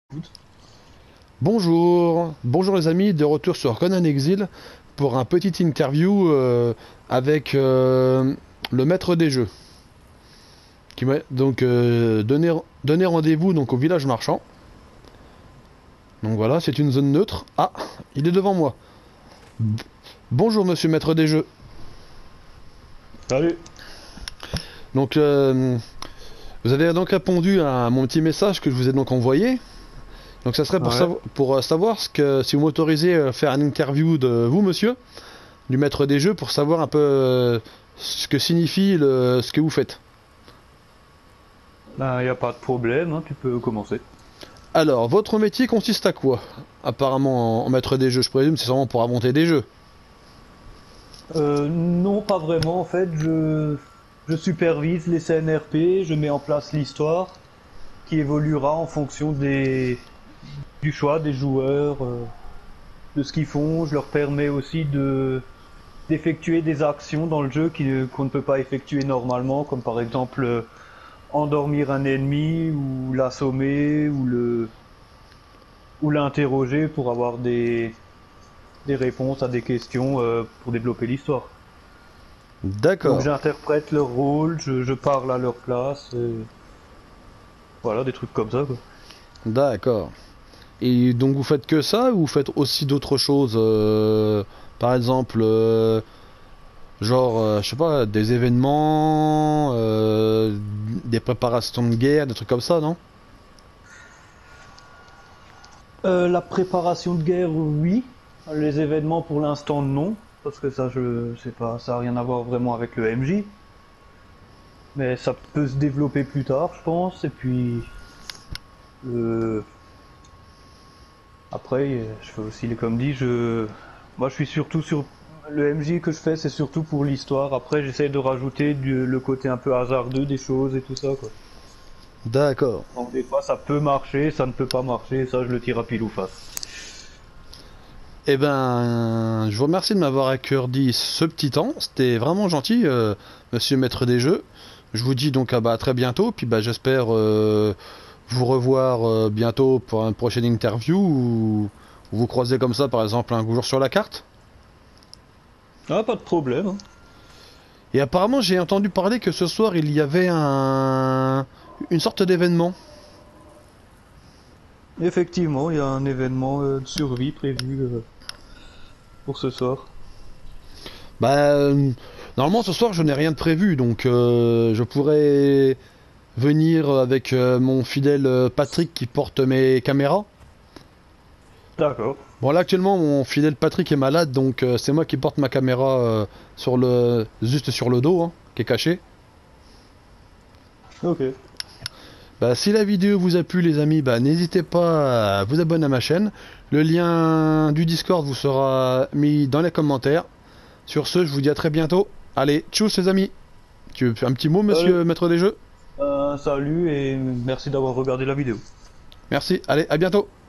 Bonjour, bonjour les amis, de retour sur Conan Exil pour un petit interview avec le maître des jeux qui m'a donc donné rendez-vous donc au village marchand. Donc voilà, c'est une zone neutre. Ah, il est devant moi. Bonjour monsieur maître des jeux. Salut. Donc vous avez donc répondu à mon petit message que je vous ai donc envoyé. Donc ça serait Ouais. pour savoir si vous m'autorisez à faire une interview de vous, monsieur, du maître des jeux, pour savoir un peu ce que signifie ce que vous faites. Ben, y a pas de problème, hein, tu peux commencer. Alors, votre métier consiste à quoi? Apparemment, en maître des jeux, je présume, c'est sûrement pour inventer des jeux. Non, pas vraiment, en fait. Je supervise les CNRP, je mets en place l'histoire qui évoluera en fonction du choix des joueurs, de ce qu'ils font. Je leur permets aussi d'effectuer des actions dans le jeu qu'on ne peut pas effectuer normalement, comme par exemple endormir un ennemi ou l'assommer ou l'interroger pour avoir des réponses à des questions pour développer l'histoire. Donc D'accord, j'interprète leur rôle, je parle à leur place, voilà, des trucs comme ça, quoi. d'accord. Et donc vous faites que ça ou vous faites aussi d'autres choses par exemple, genre, je sais pas, des événements, des préparations de guerre, des trucs comme ça, non? La préparation de guerre, oui. Les événements, pour l'instant, non. Parce que ça, je sais pas, ça a rien à voir vraiment avec le MJ. Mais ça peut se développer plus tard, je pense. Et puis, euh, après, je fais aussi, comme dit, moi, je suis surtout sur le MJ que je fais, c'est surtout pour l'histoire. Après, j'essaie de rajouter le côté un peu hasardeux des choses et tout ça, quoi. D'accord. Donc des fois, ça peut marcher, ça ne peut pas marcher. Ça, je le tire à pile ou face. Eh ben, je vous remercie de m'avoir accordé ce petit temps. C'était vraiment gentil, monsieur maître des jeux. Je vous dis donc à très bientôt. Puis j'espère vous revoir bientôt pour une prochaine interview ou vous croiser comme ça, par exemple, un jour sur la carte. Ah, pas de problème, hein. Et apparemment, j'ai entendu parler que ce soir il y avait une sorte d'événement. Effectivement, il y a un événement de survie prévu pour ce soir. Bah, normalement ce soir je n'ai rien de prévu, donc je pourrais venir avec mon fidèle Patrick qui porte mes caméras. D'accord. Bon là actuellement mon fidèle Patrick est malade, donc c'est moi qui porte ma caméra juste sur le dos, hein, qui est caché. Ok. Bah, si la vidéo vous a plu les amis, n'hésitez pas à vous abonner à ma chaîne. Le lien du Discord vous sera mis dans les commentaires. Sur ce, je vous dis à très bientôt. Allez, tchuss les amis. Tu veux faire un petit mot, Salut. monsieur maître des jeux? Salut et merci d'avoir regardé la vidéo. Merci, allez, à bientôt.